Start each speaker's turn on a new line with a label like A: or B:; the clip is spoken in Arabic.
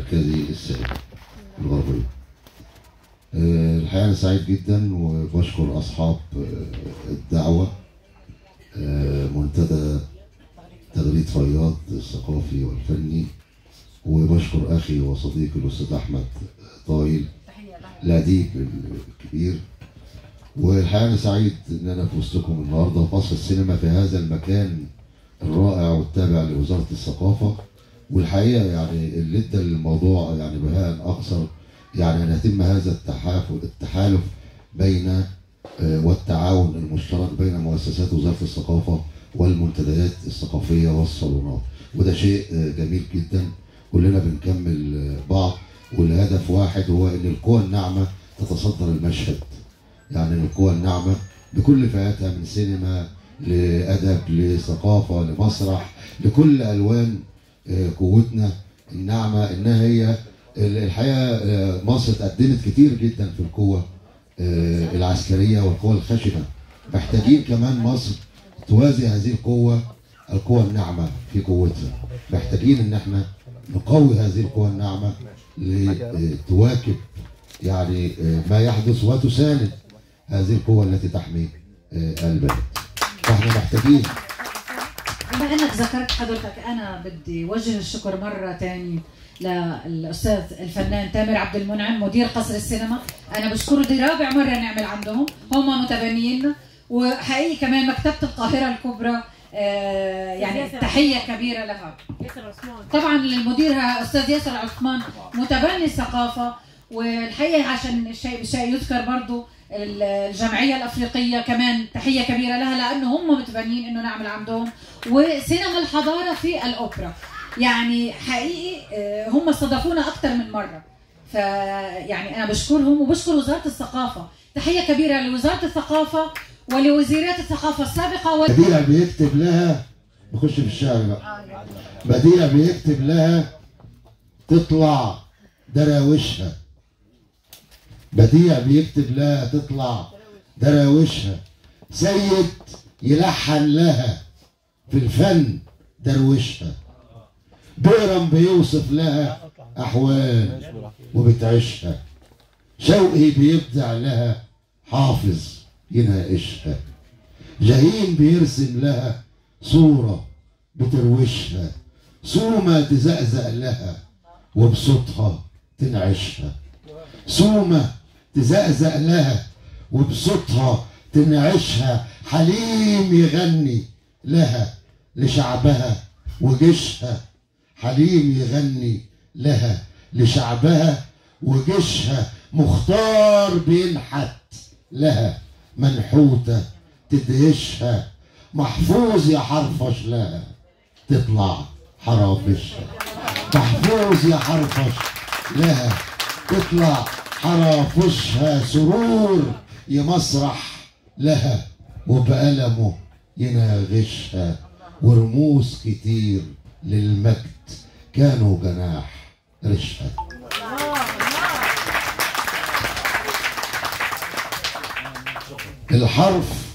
A: المركزي السابق في الغربية. الحقيقة أنا سعيد جدا وبشكر أصحاب الدعوة، منتدى تغريد فياض الثقافي والفني، وبشكر أخي وصديقي الأستاذ أحمد طايل الأديب الكبير. والحقيقة أنا سعيد إن أنا في وسطكم النهارده في قصر السينما في هذا المكان الرائع والتابع لوزارة الثقافة. والحقيقة يعني اللي ادى الموضوع يعني بهاء أكثر يعني أن يتم هذا التحالف بين والتعاون المشترك بين مؤسسات وزارة الثقافة والمنتديات الثقافية والصالونات، وده شيء جميل جدا. كلنا بنكمل بعض والهدف واحد، هو ان القوى الناعمة تتصدر المشهد. يعني القوى الناعمة بكل فئاتها من سينما لأدب لثقافة لمسرح لكل ألوان قوتنا الناعمة، إنها هي الحقيقة مصر تقدمت كتير جدا في القوة العسكرية والقوة الخشنة. محتاجين كمان مصر توازي هذه القوة الناعمة في قوتها. محتاجين إن احنا نقوي هذه القوة الناعمة لتواكب يعني ما يحدث وتساند هذه القوة التي تحمي البلد. فاحنا محتاجين.
B: بما انك ذكرت حضرتك، انا بدي وجه الشكر مرة تاني للاستاذ الفنان تامر عبد المنعم مدير قصر السينما. انا بشكره، دي رابع مرة نعمل عندهم، هم متبنيين. وحقيقي كمان مكتبة القاهرة الكبرى يعني تحية كبيرة لها. طبعا للمدير استاذ ياسر عثمان متبني الثقافة. والحقيقة عشان الشيء يذكر برضو الجمعية الأفريقية كمان تحية كبيرة لها، لأنه هم متبنين إنه نعمل عندهم. وسينما الحضارة في الأوبرا يعني حقيقي هم استضافونا أكثر من مرة. فيعني أنا بشكرهم وبشكر وزارة الثقافة. تحية كبيرة لوزارة الثقافة ولوزيرات الثقافة السابقة.
A: بديع بيكتب لها، بخش في الشعر بقى، بديع بيكتب لها تطلع دراوشها. بديع بيكتب لها تطلع دراوشها. سيد يلحن لها في الفن دروشها. بيرم بيوصف لها أحوال وبتعيشها. شوقي بيبدع لها حافظ يناقشها. جاهين بيرسم لها صورة بتروشها. سومة تزقزق لها وبصوتها تنعشها. سومة تزقزق لها وبصوتها تنعشها. حليم يغني لها لشعبها وجيشها. حليم يغني لها لشعبها وجيشها. مختار بينحت لها منحوتة تدهشها. محفوظ يا حرفش لها تطلع حرافشها. محفوظ يا حرفش لها تطلع حرافشها. سرور يمسرح لها وبألمه يناغشها. ورموز كتير للمجد كانوا جناح رشها. الحرف